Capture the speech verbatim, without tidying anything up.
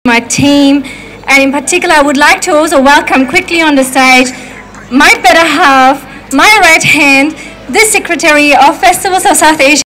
my team, and in particular I would like to also welcome quickly on the stage my better half, my right hand, the Secretary of Festivals of South Asia.